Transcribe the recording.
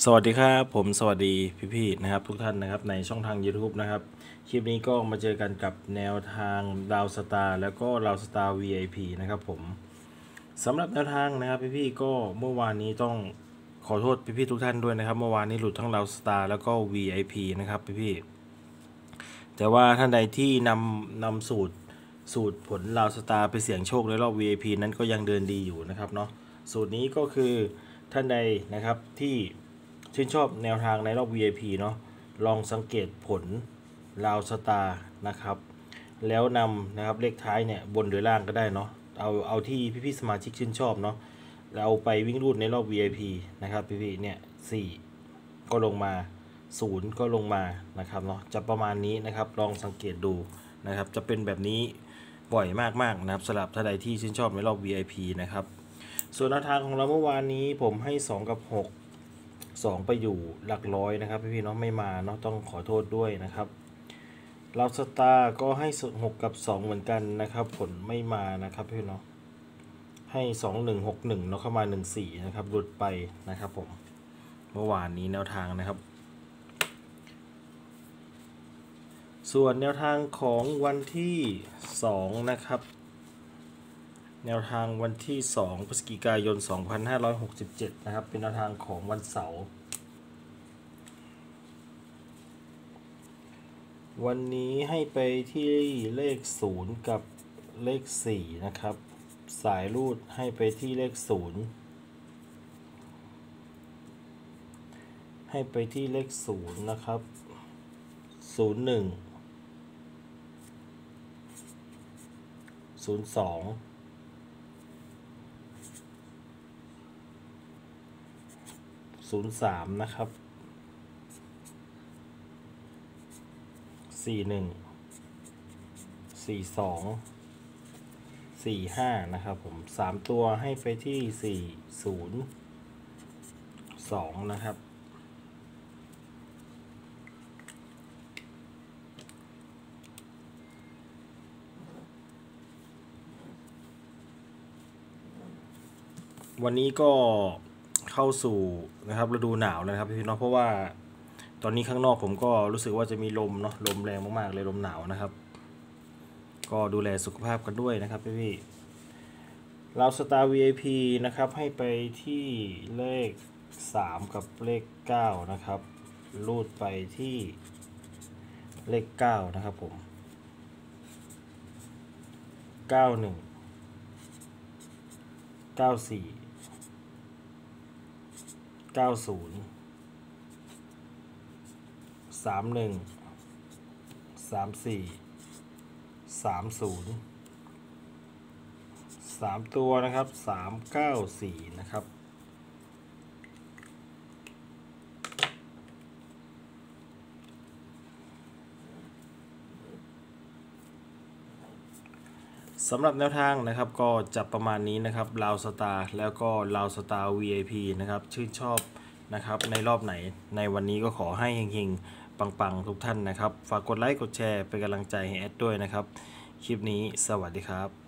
สวัสดีครับผมสวัสดีพี่ๆนะครับทุกท่านนะครับในช่องทาง YouTube นะครับคลิปนี้ก็มาเจอกันกับแนวทางดาวสตาร์แล้วก็ดาวสตาร์ VIP นะครับผมสำหรับแนวทางนะครับพี่ๆก็เมื่อวานนี้ต้องขอโทษพี่ๆทุกท่านด้วยนะครับเมื่อวานนี้หลุดทั้งดาวสตาร์แล้วก็ VIP นะครับพี่ๆแต่ว่าท่านใดที่นำสูตรผลดาวสตาร์ไปเสี่ยงโชคในรอบ VIP นั้นก็ยังเดินดีอยู่นะครับเนาะสูตรนี้ก็คือท่านใดนะครับที่ชื่นชอบแนวทางในรอบ VIP เนาะลองสังเกตผลราวสตาร์นะครับแล้วนำนะครับเลขท้ายเนี่ยบนหรือล่างก็ได้เนาะเอาที่พี่ๆสมาชิกชื่นชอบเนาะแล้วเอาไปวิ่งรูดในรอบ VIP นะครับพี่ๆเนี่ย4ก็ลงมา0ก็ลงมานะครับเนาะจะประมาณนี้นะครับลองสังเกตดูนะครับจะเป็นแบบนี้บ่อยมากๆนะครับสำหรับท่านใดที่ชื่นชอบในรอบ VIP นะครับส่วนแนวทางของเราเมื่อวานนี้ผมให้2กับ6 2ไปอยู่หลักร้อยนะครับพี่ๆเนาะไม่มาเนาะต้องขอโทษด้วยนะครับเราสตาร์ก็ให้6กับ2เหมือนกันนะครับผลไม่มานะครับพี่เนาะให้2161เนาะเข้ามา14นะครับหลุดไปนะครับผมเมื่อวานนี้แนวทางนะครับส่วนแนวทางของวันที่2นะครับแนวทางวันที่2พฤศจิกายน2567นะครับเป็นแนวทางของวันเสาร์วันนี้ให้ไปที่เลข0กับเลข4นะครับสายรูดให้ไปที่เลข0ให้ไปที่เลข0นะครับ01 02 03นะครับ41 42 45นะครับผม3ตัวให้ไปที่402นะครับวันนี้ก็เข้าสู่นะครับฤดูหนาวนะครับพี่น้องเพราะว่าตอนนี้ข้างนอกผมก็รู้สึกว่าจะมีลมเนาะลมแรงมากๆเลยลมหนาวนะครับก็ดูแลสุขภาพกันด้วยนะครับพี่เราสตาร์ VIP นะครับให้ไปที่เลข3กับเลข9นะครับรูดไปที่เลข9นะครับผม91 94 90 31 34 30 3ตัวนะครับ394นะครับสำหรับแนวทางนะครับก็จะประมาณนี้นะครับลาวสตาร์แล้วก็ลาวสตาร์ VIP นะครับชื่นชอบนะครับในรอบไหนในวันนี้ก็ขอให้เฮงๆปังๆทุกท่านนะครับฝากกดไลค์กดแชร์เป็นกำลังใจให้แอดด้วยนะครับคลิปนี้สวัสดีครับ